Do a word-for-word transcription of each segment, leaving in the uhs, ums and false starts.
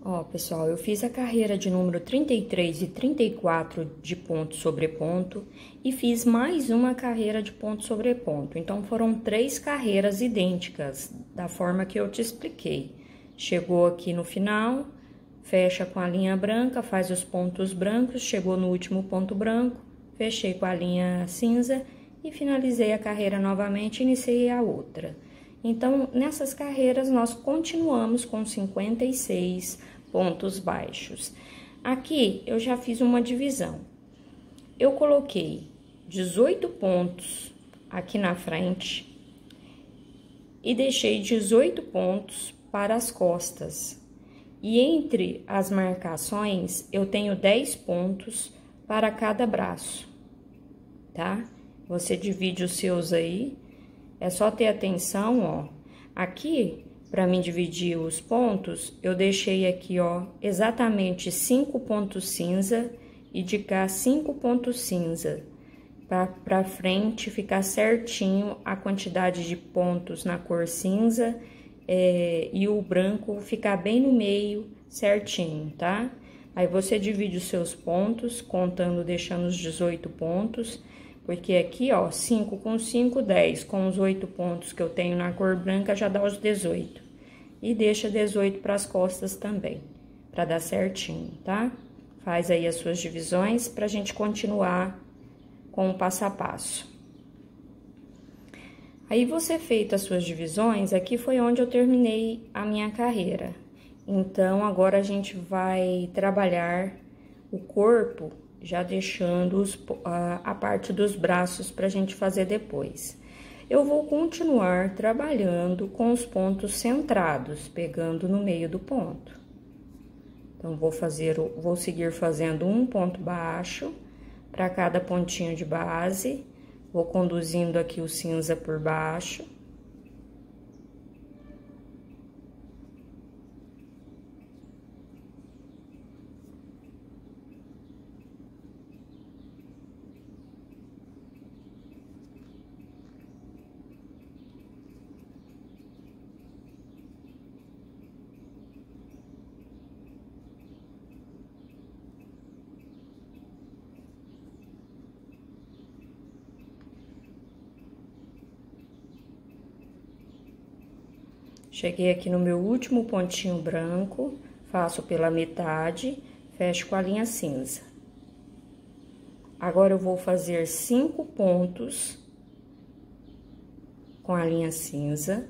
Ó, pessoal, eu fiz a carreira de número trinta e três e trinta e quatro de ponto sobre ponto e fiz mais uma carreira de ponto sobre ponto. Então, foram três carreiras idênticas, da forma que eu te expliquei. Chegou aqui no final, fecha com a linha branca, faz os pontos brancos, chegou no último ponto branco, fechei com a linha cinza e finalizei a carreira novamente e iniciei a outra. Então, nessas carreiras, nós continuamos com cinquenta e seis pontos baixos. Aqui, eu já fiz uma divisão. Eu coloquei dezoito pontos aqui na frente e deixei dezoito pontos para as costas. E entre as marcações, eu tenho dez pontos para cada braço, tá? Você divide os seus aí. É só ter atenção, ó. Aqui, para mim dividir os pontos, eu deixei aqui, ó, exatamente cinco pontos cinza e de cá cinco pontos cinza. Para frente ficar certinho a quantidade de pontos na cor cinza é, e o branco ficar bem no meio certinho, tá? Aí você divide os seus pontos, contando, deixando os dezoito pontos. Porque aqui, ó, cinco com cinco, dez. Com os oito pontos que eu tenho na cor branca, já dá os dezoito. E deixa dezoito para as costas também, para dar certinho, tá? Faz aí as suas divisões pra gente continuar com o passo a passo. Aí, você feito as suas divisões, aqui foi onde eu terminei a minha carreira. Então, agora a gente vai trabalhar o corpo, já deixando os, a, a parte dos braços para a gente fazer depois. Eu vou continuar trabalhando com os pontos centrados, pegando no meio do ponto. Então, vou fazer, vou seguir fazendo um ponto baixo para cada pontinho de base, vou conduzindo aqui o cinza por baixo. Cheguei aqui no meu último pontinho branco, faço pela metade, fecho com a linha cinza. Agora, eu vou fazer cinco pontos com a linha cinza.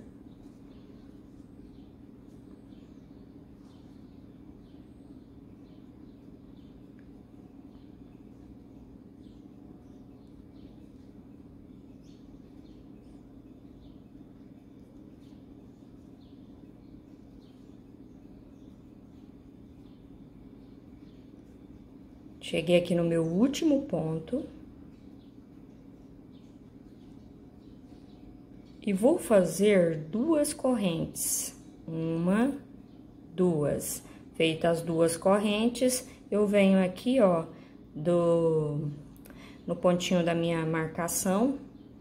Cheguei aqui no meu último ponto. E vou fazer duas correntes. Uma, duas. Feitas as duas correntes, eu venho aqui, ó, do, no pontinho da minha marcação.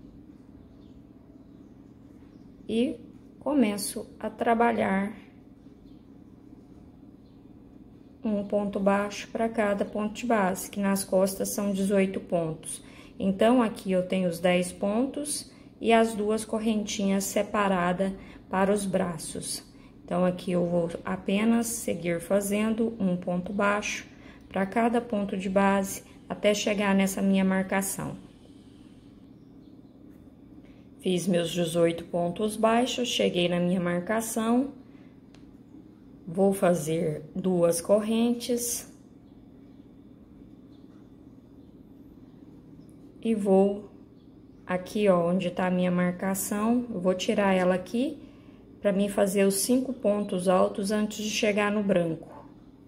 E começo a trabalhar um ponto baixo para cada ponto de base, que nas costas são dezoito pontos. Então, aqui eu tenho os dez pontos e as duas correntinhas separadas para os braços. Então, aqui eu vou apenas seguir fazendo um ponto baixo para cada ponto de base, até chegar nessa minha marcação. Fiz meus dezoito pontos baixos, cheguei na minha marcação. Vou fazer duas correntes e vou aqui, ó, onde tá a minha marcação, eu vou tirar ela aqui para mim fazer os cinco pontos altos antes de chegar no branco.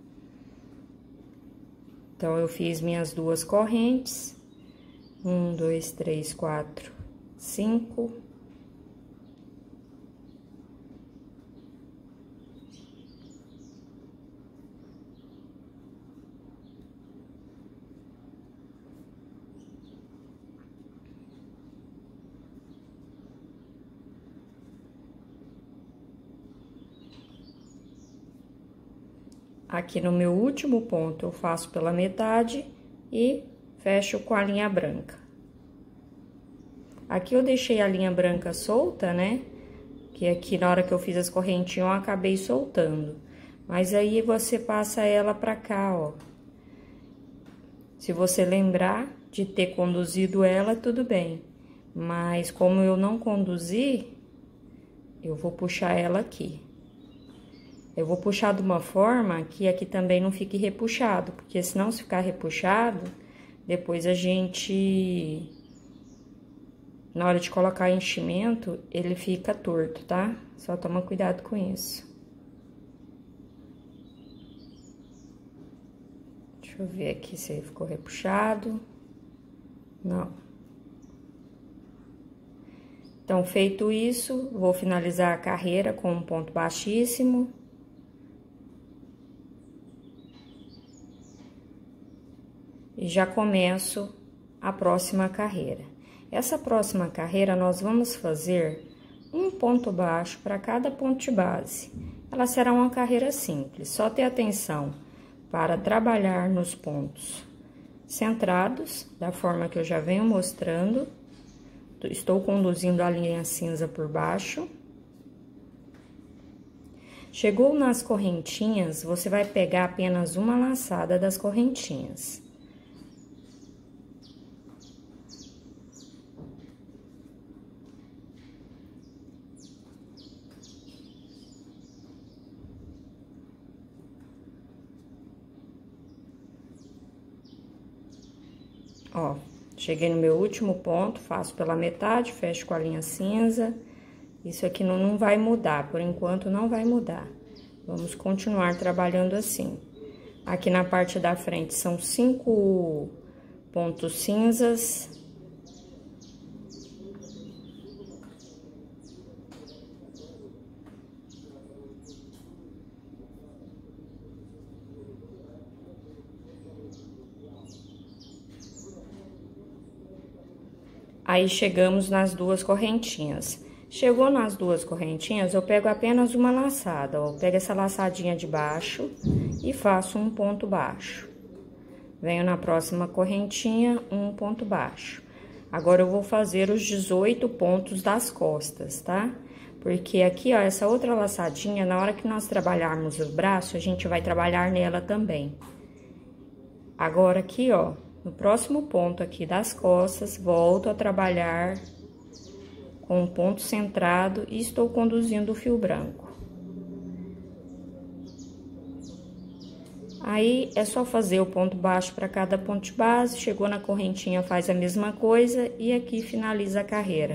Então, eu fiz minhas duas correntes, um, dois, três, quatro, cinco. Aqui no meu último ponto, eu faço pela metade e fecho com a linha branca. Aqui eu deixei a linha branca solta, né? Que aqui na hora que eu fiz as correntinhas eu acabei soltando. Mas aí você passa ela pra cá, ó. Se você lembrar de ter conduzido ela, tudo bem. Mas como eu não conduzi, eu vou puxar ela aqui. Eu vou puxar de uma forma que aqui também não fique repuxado, porque senão se ficar repuxado, depois a gente, na hora de colocar enchimento, ele fica torto, tá? Só toma cuidado com isso. Deixa eu ver aqui se ficou repuxado. Não. Então, feito isso, vou finalizar a carreira com um ponto baixíssimo. E já começo a próxima carreira. Essa próxima carreira, nós vamos fazer um ponto baixo para cada ponto de base. Ela será uma carreira simples, só ter atenção para trabalhar nos pontos centrados, da forma que eu já venho mostrando. Estou conduzindo a linha cinza por baixo. Chegou nas correntinhas, você vai pegar apenas uma laçada das correntinhas. Ó, cheguei no meu último ponto, faço pela metade, fecho com a linha cinza. Isso aqui não, não vai mudar, por enquanto não vai mudar. Vamos continuar trabalhando assim. Aqui na parte da frente são cinco pontos cinzas. Aí, chegamos nas duas correntinhas. Chegou nas duas correntinhas, eu pego apenas uma laçada, ó. Eu pego essa laçadinha de baixo e faço um ponto baixo. Venho na próxima correntinha, um ponto baixo. Agora, eu vou fazer os dezoito pontos das costas, tá? Porque aqui, ó, essa outra laçadinha, na hora que nós trabalharmos o braço, a gente vai trabalhar nela também. Agora, aqui, ó, no próximo ponto aqui das costas, volto a trabalhar com um ponto centrado e estou conduzindo o fio branco. Aí, é só fazer o ponto baixo para cada ponto de base, chegou na correntinha, faz a mesma coisa e aqui finaliza a carreira.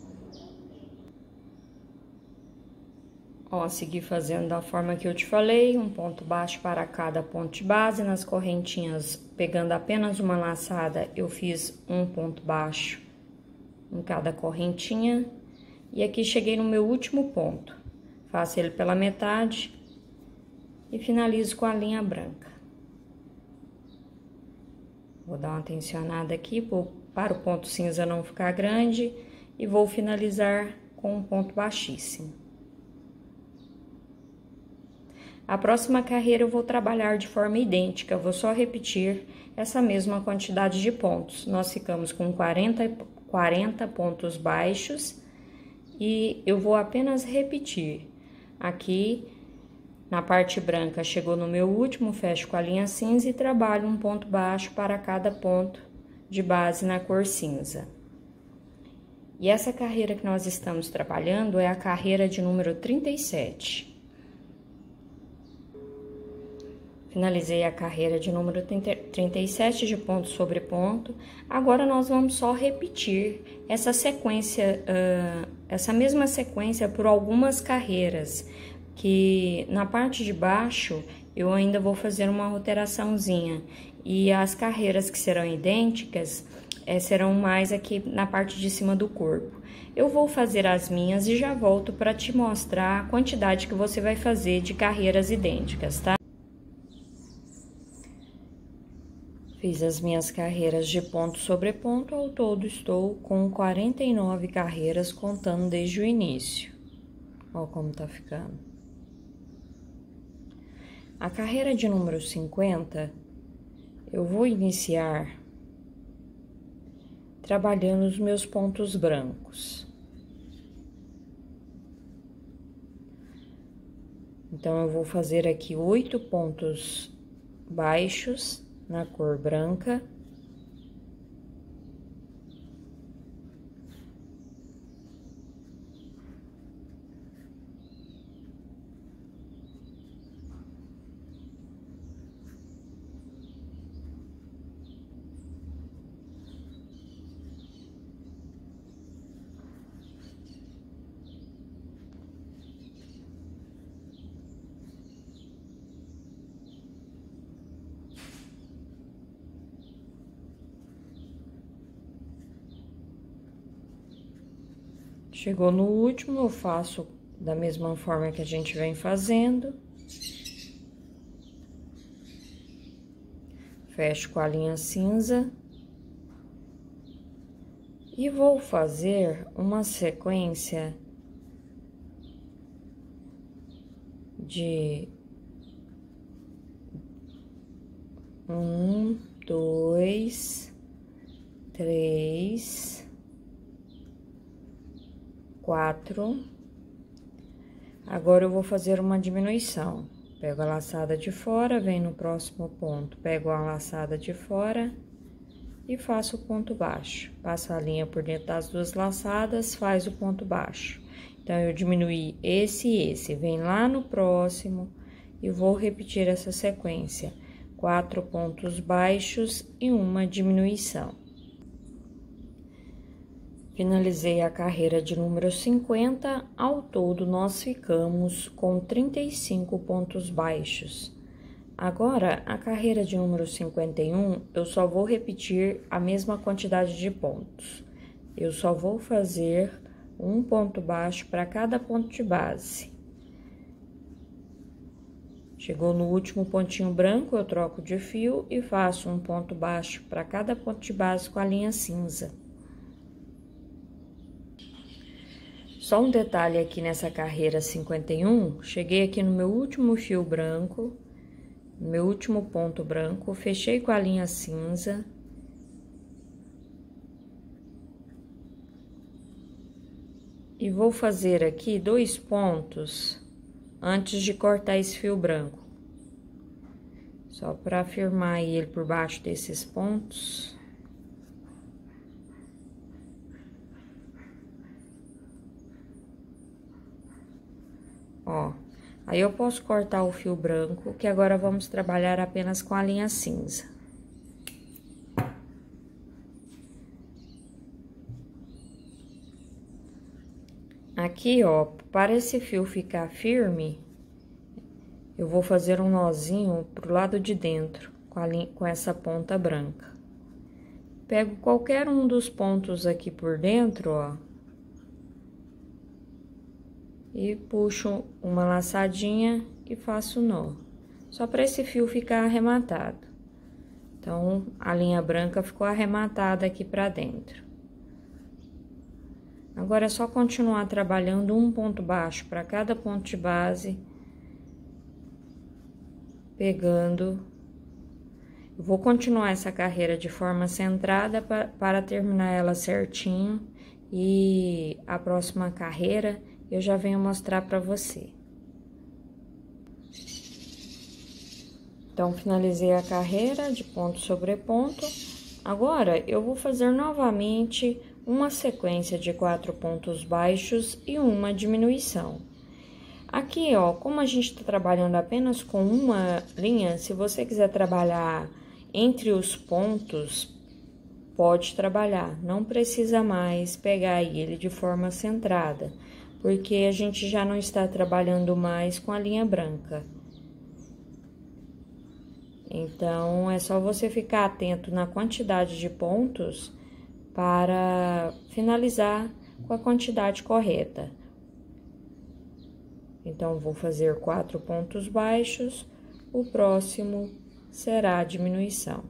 Ó, segui fazendo da forma que eu te falei, um ponto baixo para cada ponto de base, nas correntinhas, pegando apenas uma laçada, eu fiz um ponto baixo em cada correntinha. E aqui cheguei no meu último ponto, faço ele pela metade e finalizo com a linha branca. Vou dar uma tensionada aqui, vou, para o ponto cinza não ficar grande, e vou finalizar com um ponto baixíssimo. A próxima carreira eu vou trabalhar de forma idêntica, vou só repetir essa mesma quantidade de pontos. Nós ficamos com quarenta, quarenta pontos baixos e eu vou apenas repetir. Aqui, na parte branca, chegou no meu último, fecho com a linha cinza e trabalho um ponto baixo para cada ponto de base na cor cinza. E essa carreira que nós estamos trabalhando é a carreira de número trinta e sete. Finalizei a carreira de número trinta e sete de ponto sobre ponto. Agora, nós vamos só repetir essa sequência, uh, essa mesma sequência por algumas carreiras, que na parte de baixo eu ainda vou fazer uma alteraçãozinha. E as carreiras que serão idênticas é, serão mais aqui na parte de cima do corpo. Eu vou fazer as minhas e já volto para te mostrar a quantidade que você vai fazer de carreiras idênticas, tá? Fiz as minhas carreiras de ponto sobre ponto, ao todo estou com quarenta e nove carreiras, contando desde o início. Olha como tá ficando. A carreira de número cinquenta, eu vou iniciar trabalhando os meus pontos brancos. Então, eu vou fazer aqui oito pontos baixos na cor branca. Chegou no último, eu faço da mesma forma que a gente vem fazendo. Fecho com a linha cinza. E vou fazer uma sequência de um, dois, três, quatro. Agora eu vou fazer uma diminuição. Pego a laçada de fora, venho no próximo ponto, pego a laçada de fora e faço o ponto baixo. Passo a linha por dentro das duas laçadas, faz o ponto baixo. Então, eu diminuí esse e esse, vem lá no próximo e vou repetir essa sequência. Quatro pontos baixos e uma diminuição. Finalizei a carreira de número cinquenta, ao todo nós ficamos com trinta e cinco pontos baixos. Agora, a carreira de número cinquenta e um, eu só vou repetir a mesma quantidade de pontos. Eu só vou fazer um ponto baixo para cada ponto de base. Chegou no último pontinho branco, eu troco de fio e faço um ponto baixo para cada ponto de base com a linha cinza. Só um detalhe aqui nessa carreira cinquenta e um, cheguei aqui no meu último fio branco, no meu último ponto branco, fechei com a linha cinza. E vou fazer aqui dois pontos antes de cortar esse fio branco. Só para firmar ele por baixo desses pontos. Ó, aí eu posso cortar o fio branco, que agora vamos trabalhar apenas com a linha cinza. Aqui, ó, para esse fio ficar firme, eu vou fazer um nozinho pro lado de dentro, com, a linha, com essa ponta branca. Pego qualquer um dos pontos aqui por dentro, ó. E puxo uma laçadinha e faço nó. Só para esse fio ficar arrematado. Então, a linha branca ficou arrematada aqui pra dentro. Agora, é só continuar trabalhando um ponto baixo para cada ponto de base. Pegando. Eu vou continuar essa carreira de forma centrada pra, para terminar ela certinho. E a próxima carreira eu já venho mostrar para você. Então, finalizei a carreira de ponto sobre ponto. Agora, eu vou fazer novamente uma sequência de quatro pontos baixos e uma diminuição. Aqui, ó, como a gente tá trabalhando apenas com uma linha, se você quiser trabalhar entre os pontos, pode trabalhar. Não precisa mais pegar ele de forma centrada, porque a gente já não está trabalhando mais com a linha branca. Então, é só você ficar atento na quantidade de pontos para finalizar com a quantidade correta. Então, vou fazer quatro pontos baixos, o próximo será a diminuição.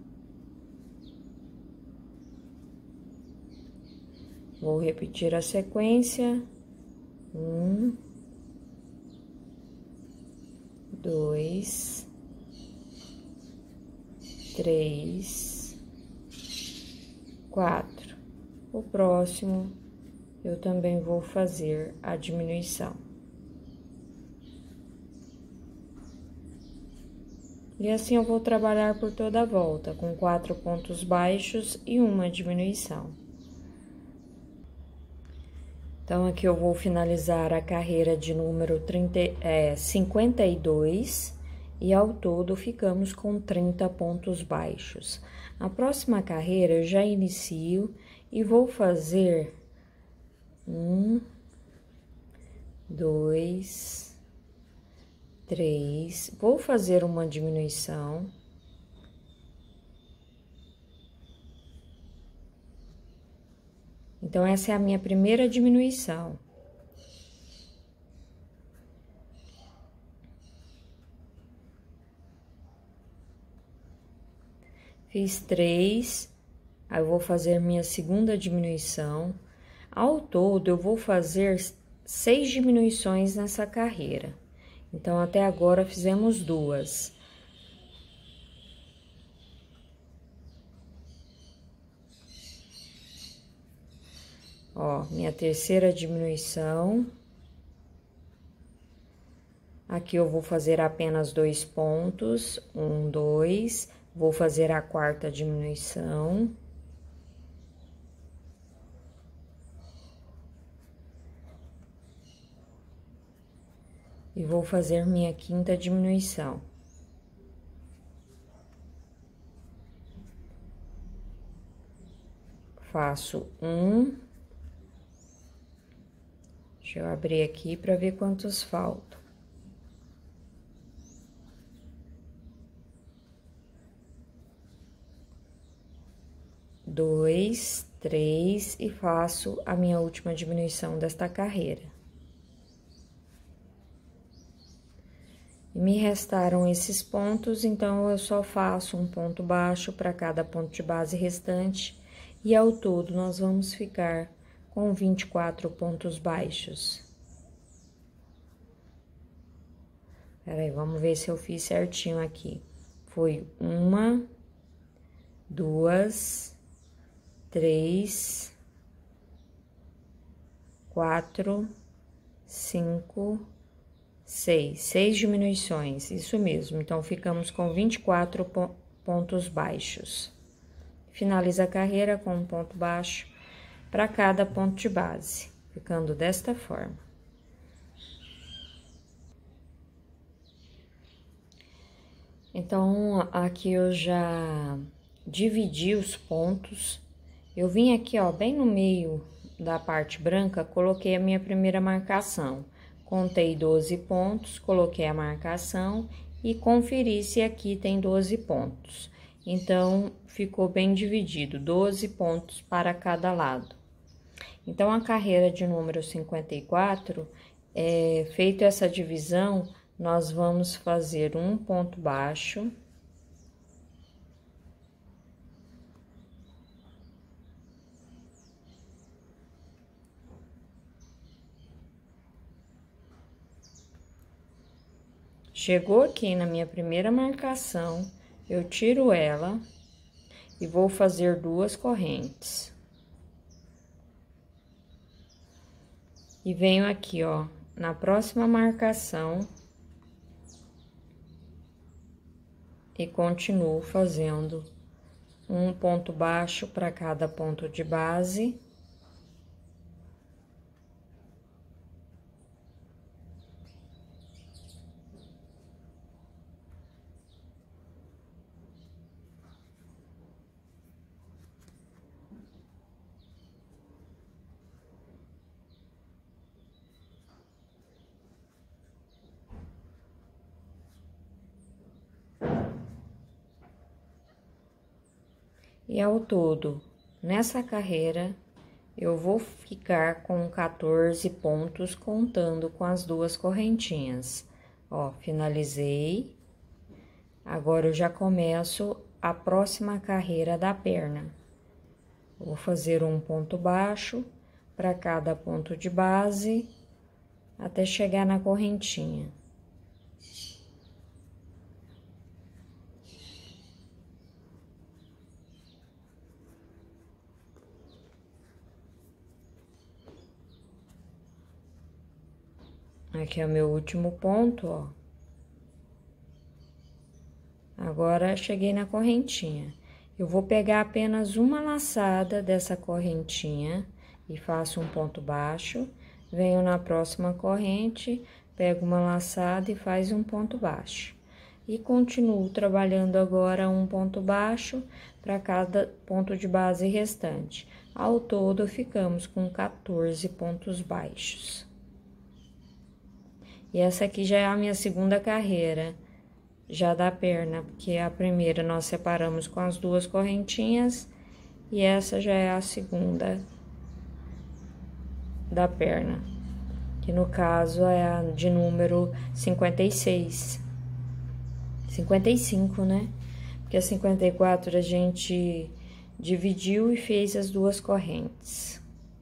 Vou repetir a sequência. Um, dois, três, quatro. O próximo, eu também vou fazer a diminuição. E assim eu vou trabalhar por toda a volta, com quatro pontos baixos e uma diminuição. Então, aqui eu vou finalizar a carreira de número trinta, é, cinquenta e dois, e ao todo ficamos com trinta pontos baixos. A próxima carreira eu já inicio e vou fazer um, dois, três, vou fazer uma diminuição. Então, essa é a minha primeira diminuição. Fiz três, aí eu vou fazer minha segunda diminuição. Ao todo, eu vou fazer seis diminuições nessa carreira. Então, até agora, fizemos duas. Ó, minha terceira diminuição. Aqui eu vou fazer apenas dois pontos, um, dois. Vou fazer a quarta diminuição. E vou fazer minha quinta diminuição. Faço um. Deixa eu abrir aqui para ver quantos faltam. Dois, três e faço a minha última diminuição desta carreira. E me restaram esses pontos, então eu só faço um ponto baixo para cada ponto de base restante, e ao todo nós vamos ficar com vinte e quatro pontos baixos. Peraí, vamos ver se eu fiz certinho aqui. Foi uma, duas, três, quatro, cinco, seis. Seis diminuições, isso mesmo. Então, ficamos com vinte e quatro pontos baixos. Finaliza a carreira com um ponto baixo para cada ponto de base, ficando desta forma. Então, aqui eu já dividi os pontos. Eu vim aqui, ó, bem no meio da parte branca, coloquei a minha primeira marcação. Contei doze pontos, coloquei a marcação e conferi se aqui tem doze pontos. Então, ficou bem dividido, doze pontos para cada lado. Então, a carreira de número cinquenta e quatro, é, feito essa divisão, nós vamos fazer um ponto baixo. Chegou aqui na minha primeira marcação, eu tiro ela e vou fazer duas correntes. E venho aqui, ó, na próxima marcação e continuo fazendo um ponto baixo para cada ponto de base. E ao todo, nessa carreira, eu vou ficar com quatorze pontos, contando com as duas correntinhas. Ó, finalizei. Agora, eu já começo a próxima carreira da perna. Vou fazer um ponto baixo para cada ponto de base, até chegar na correntinha. Aqui é o meu último ponto, ó. Agora, cheguei na correntinha. Eu vou pegar apenas uma laçada dessa correntinha e faço um ponto baixo. Venho na próxima corrente, pego uma laçada e faz um ponto baixo. E continuo trabalhando agora um ponto baixo para cada ponto de base restante. Ao todo, ficamos com quatorze pontos baixos. E essa aqui já é a minha segunda carreira, já da perna, porque a primeira nós separamos com as duas correntinhas, e essa já é a segunda da perna, que no caso é a de número cinquenta e seis. cinquenta e cinco, né? Porque a cinquenta e quatro a gente dividiu e fez as duas correntes.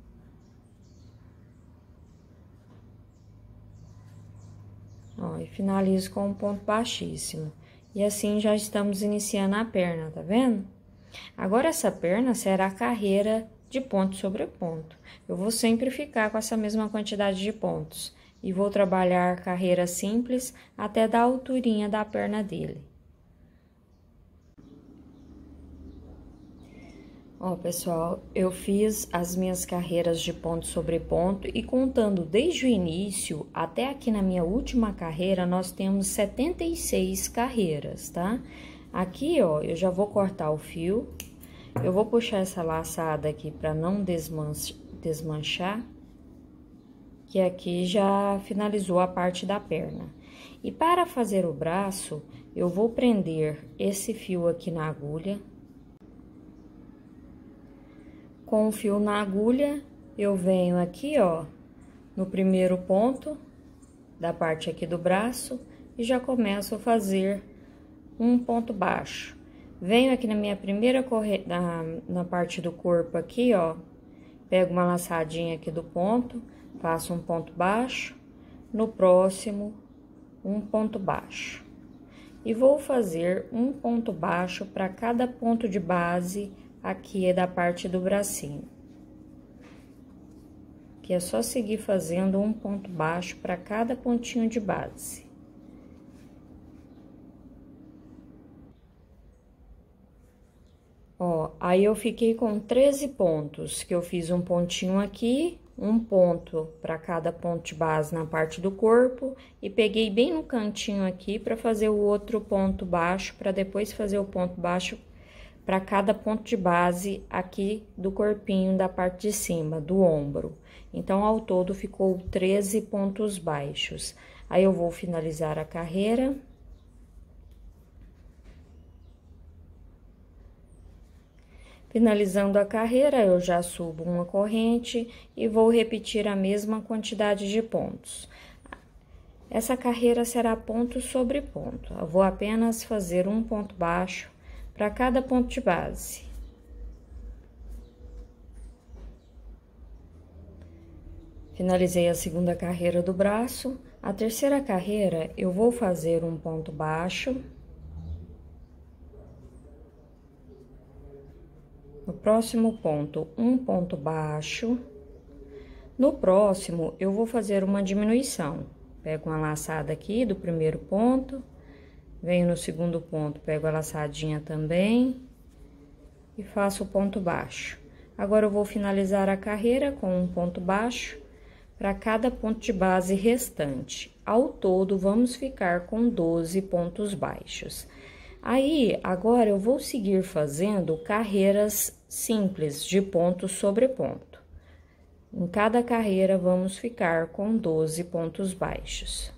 Ó, e finalizo com um ponto baixíssimo. E assim já estamos iniciando a perna, tá vendo? Agora, essa perna será a carreira de ponto sobre ponto. Eu vou sempre ficar com essa mesma quantidade de pontos. E vou trabalhar carreira simples até dar a alturinha da perna dele. Ó, pessoal, eu fiz as minhas carreiras de ponto sobre ponto e contando desde o início até aqui na minha última carreira, nós temos setenta e seis carreiras, tá? Aqui, ó, eu já vou cortar o fio, eu vou puxar essa laçada aqui para não desmanchar, desmanchar, que aqui já finalizou a parte da perna. E para fazer o braço, eu vou prender esse fio aqui na agulha. Com o fio na agulha, eu venho aqui, ó, no primeiro ponto da parte aqui do braço e já começo a fazer um ponto baixo. Venho aqui na minha primeira corrente, na, na parte do corpo aqui, ó, pego uma laçadinha aqui do ponto, faço um ponto baixo, no próximo, um ponto baixo. E vou fazer um ponto baixo para cada ponto de base aqui é da parte do bracinho. Que é só seguir fazendo um ponto baixo para cada pontinho de base. Ó, aí eu fiquei com treze pontos, que eu fiz um pontinho aqui, um ponto para cada ponto de base na parte do corpo, e peguei bem no cantinho aqui para fazer o outro ponto baixo, para depois fazer o ponto baixo para cada ponto de base aqui do corpinho da parte de cima, do ombro. Então, ao todo, ficou treze pontos baixos. Aí, eu vou finalizar a carreira. Finalizando a carreira, eu já subo uma corrente e vou repetir a mesma quantidade de pontos. Essa carreira será ponto sobre ponto. Eu vou apenas fazer um ponto baixo para cada ponto de base. Finalizei a segunda carreira do braço. A terceira carreira, eu vou fazer um ponto baixo. No próximo ponto, um ponto baixo. No próximo, eu vou fazer uma diminuição. Pego uma laçada aqui do primeiro ponto. Venho no segundo ponto, pego a laçadinha também e faço o ponto baixo. Agora, eu vou finalizar a carreira com um ponto baixo para cada ponto de base restante. Ao todo, vamos ficar com doze pontos baixos. Aí, agora, eu vou seguir fazendo carreiras simples de ponto sobre ponto. Em cada carreira, vamos ficar com doze pontos baixos.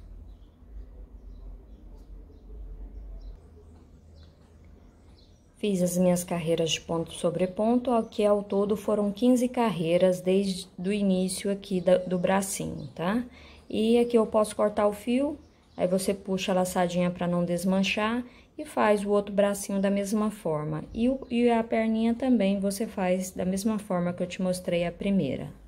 Fiz as minhas carreiras de ponto sobre ponto, que ao todo foram quinze carreiras desde o início aqui do bracinho, tá? E aqui eu posso cortar o fio, aí você puxa a laçadinha para não desmanchar e faz o outro bracinho da mesma forma. E, o, e a perninha também você faz da mesma forma que eu te mostrei a primeira.